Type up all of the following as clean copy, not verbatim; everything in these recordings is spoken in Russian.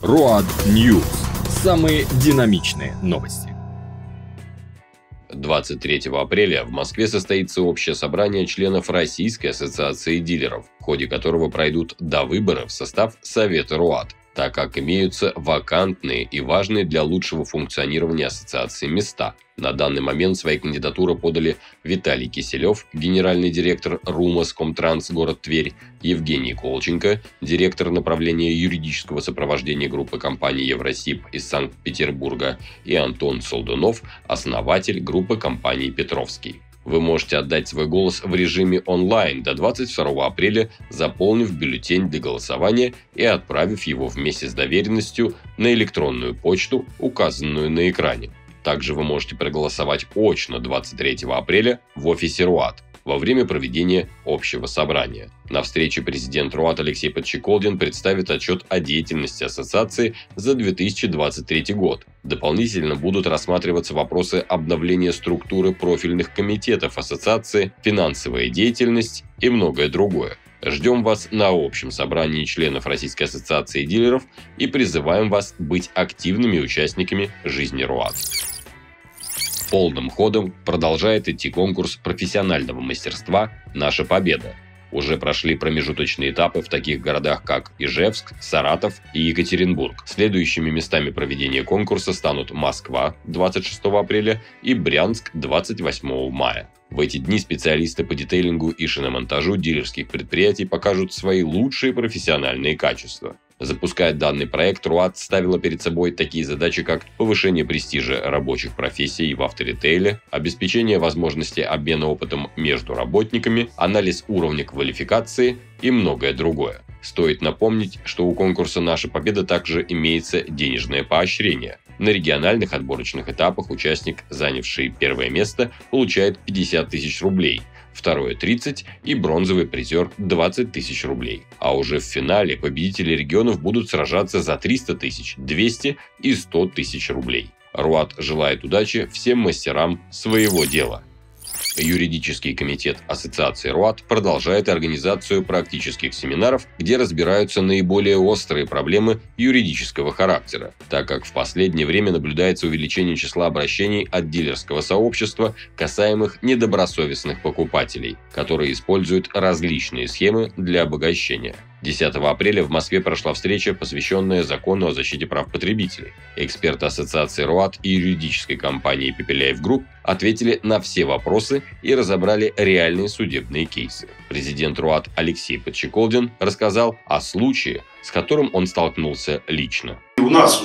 Road News. Самые динамичные новости. 23 апреля в Москве состоится общее собрание членов Российской ассоциации дилеров, в ходе которого пройдут довыборы в состав Совета РУАД, так как имеются вакантные и важные для лучшего функционирования ассоциации места. На данный момент свои кандидатуры подали Виталий Киселев, генеральный директор РУМОС Комтранс город Тверь, Евгений Колченко, директор направления юридического сопровождения группы компаний Евросиб из Санкт-Петербурга, и Антон Солдунов, основатель группы компаний Петровский. Вы можете отдать свой голос в режиме онлайн до 22 апреля, заполнив бюллетень для голосования и отправив его вместе с доверенностью на электронную почту, указанную на экране. Также вы можете проголосовать очно 23 апреля в офисе РУАД во время проведения общего собрания. На встрече президент РУАД Алексей Подчеколдин представит отчет о деятельности ассоциации за 2023 год. Дополнительно будут рассматриваться вопросы обновления структуры профильных комитетов ассоциации, финансовая деятельность и многое другое. Ждем вас на общем собрании членов Российской ассоциации дилеров и призываем вас быть активными участниками жизни РУАД. Полным ходом продолжает идти конкурс профессионального мастерства «Наша победа». Уже прошли промежуточные этапы в таких городах, как Ижевск, Саратов и Екатеринбург. Следующими местами проведения конкурса станут Москва 26 апреля и Брянск 28 мая. В эти дни специалисты по детейлингу и шиномонтажу дилерских предприятий покажут свои лучшие профессиональные качества. Запуская данный проект, РУАД ставила перед собой такие задачи, как повышение престижа рабочих профессий в авторитейле, обеспечение возможности обмена опытом между работниками, анализ уровня квалификации и многое другое. Стоит напомнить, что у конкурса «Наша победа» также имеется денежное поощрение. На региональных отборочных этапах участник, занявший первое место, получает 50 тысяч рублей, второе – 30 и бронзовый призер – 20 тысяч рублей. А уже в финале победители регионов будут сражаться за 300 тысяч, 200 и 100 тысяч рублей. РУАД желает удачи всем мастерам своего дела. Юридический комитет Ассоциации РУАД продолжает организацию практических семинаров, где разбираются наиболее острые проблемы юридического характера, так как в последнее время наблюдается увеличение числа обращений от дилерского сообщества, касаемых недобросовестных покупателей, которые используют различные схемы для обогащения. 10 апреля в Москве прошла встреча, посвященная закону о защите прав потребителей. Эксперты Ассоциации РУАД и юридической компании Пепеляев Групп ответили на все вопросы и разобрали реальные судебные кейсы. Президент РУАД Алексей Подчеколдин рассказал о случае, с которым он столкнулся лично. У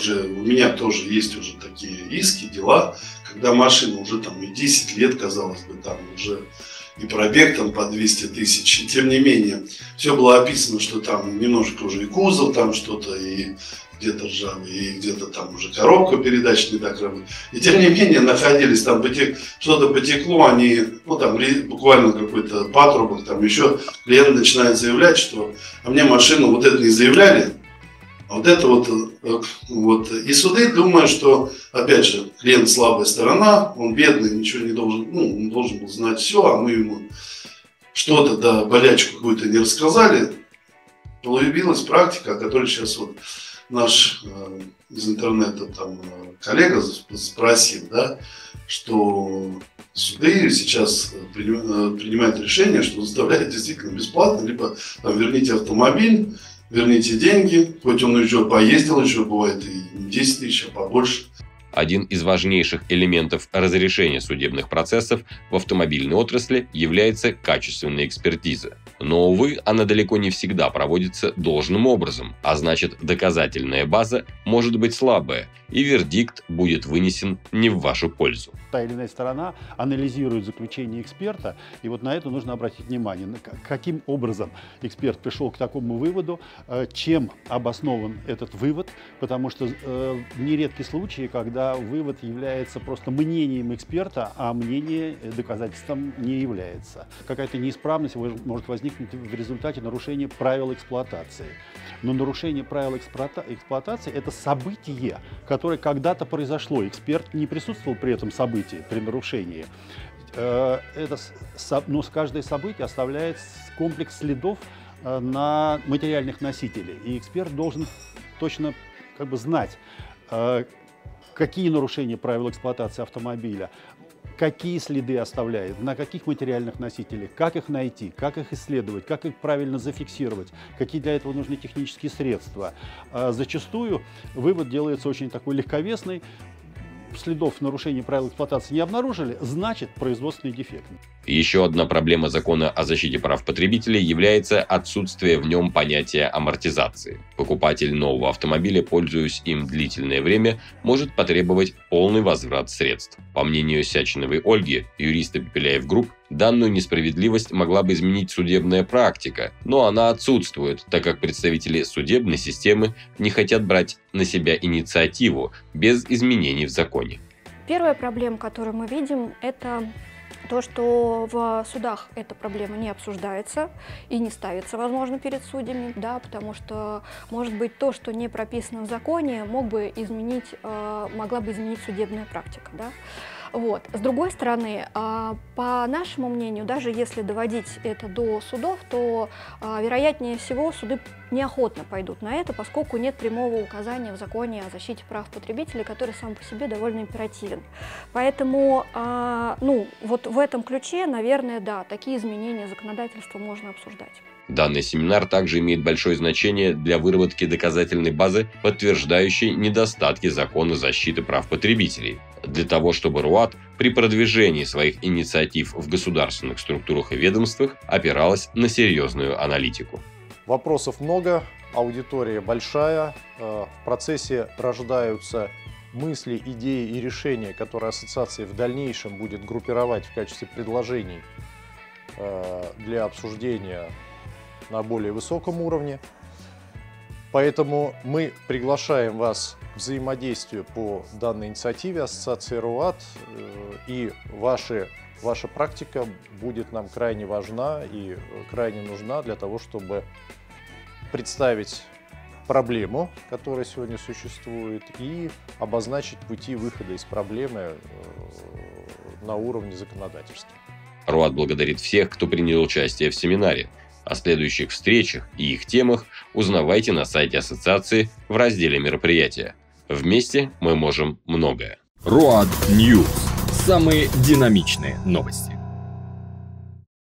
меня тоже есть уже такие иски, дела, когда машина уже там и 10 лет, казалось бы, там уже и пробег там по 200 тысяч, и тем не менее, все было описано, что там немножко уже и кузов там что-то, и где-то ржавый, и где-то там уже коробка передач не так работает. И тем не менее, находились там, что-то потекло, они, там буквально какой-то патрубок, там еще клиент начинает заявлять, что а мне машину вот это не заявляли, а вот это вот. И суды думают, что, опять же, клиент слабая сторона, он бедный, ничего не должен, он должен был знать все, а мы ему что-то, да, болячку какую-то не рассказали. Появилась практика, о которой сейчас вот наш из интернета там коллега спросил, да, что суды сейчас принимают решение, что заставляют действительно бесплатно, либо там верните автомобиль, верните деньги, хоть он еще поездил, еще бывает и 10 тысяч, а побольше. Один из важнейших элементов разрешения судебных процессов в автомобильной отрасли является качественная экспертиза. Но, увы, она далеко не всегда проводится должным образом, а значит, доказательная база может быть слабая, и вердикт будет вынесен не в вашу пользу. Та или иная сторона анализирует заключение эксперта, и вот на это нужно обратить внимание, каким образом эксперт пришел к такому выводу, чем обоснован этот вывод, потому что нередки случаи, когда вывод является просто мнением эксперта, а мнение доказательством не является. Какая-то неисправность может возникнуть в результате нарушения правил эксплуатации. Но нарушение правил эксплуатации – это событие, которое когда-то произошло. Эксперт не присутствовал при этом событии, при нарушении. Но каждое событие оставляет комплекс следов на материальных носителей. И эксперт должен точно знать, какие нарушения правил эксплуатации автомобиля, какие следы оставляет, на каких материальных носителях, как их найти, как их исследовать, как их правильно зафиксировать, какие для этого нужны технические средства. Зачастую вывод делается очень такой легковесный. Следов нарушений правил эксплуатации не обнаружили, значит производственный дефект. Еще одна проблема закона о защите прав потребителей является отсутствие в нем понятия амортизации. Покупатель нового автомобиля, пользуясь им длительное время, может потребовать полный возврат средств. По мнению Сячиновой Ольги, юриста Пепеляев Групп, данную несправедливость могла бы изменить судебная практика, но она отсутствует, так как представители судебной системы не хотят брать на себя инициативу без изменений в законе. Первая проблема, которую мы видим, это то, что в судах эта проблема не обсуждается и не ставится, возможно, перед судьями, да, потому что, может быть, то, что не прописано в законе, могла бы изменить судебная практика, да. Вот. С другой стороны, по нашему мнению, даже если доводить это до судов, то, вероятнее всего, суды неохотно пойдут на это, поскольку нет прямого указания в законе о защите прав потребителей, который сам по себе довольно императивен. Поэтому, вот в этом ключе, наверное, да, такие изменения законодательства можно обсуждать. Данный семинар также имеет большое значение для выработки доказательной базы, подтверждающей недостатки закона защиты прав потребителей, для того, чтобы РУАТ при продвижении своих инициатив в государственных структурах и ведомствах опиралась на серьезную аналитику. Вопросов много, аудитория большая, в процессе рождаются мысли, идеи и решения, которые ассоциация в дальнейшем будет группировать в качестве предложений для обсуждения на более высоком уровне. Поэтому мы приглашаем вас к взаимодействию по данной инициативе Ассоциации РУАТ, и ваша практика будет нам крайне важна и крайне нужна для того, чтобы представить проблему, которая сегодня существует, и обозначить пути выхода из проблемы на уровне законодательства. РУАТ благодарит всех, кто принял участие в семинаре. О следующих встречах и их темах узнавайте на сайте ассоциации в разделе «Мероприятия». Вместе мы можем многое. РУАТ Ньюс. Самые динамичные новости.